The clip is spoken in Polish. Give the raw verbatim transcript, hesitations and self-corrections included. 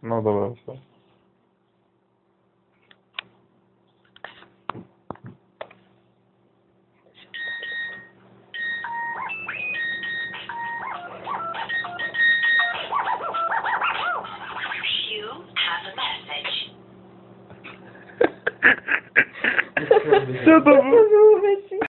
No dobra, co? You have a message. Co to było?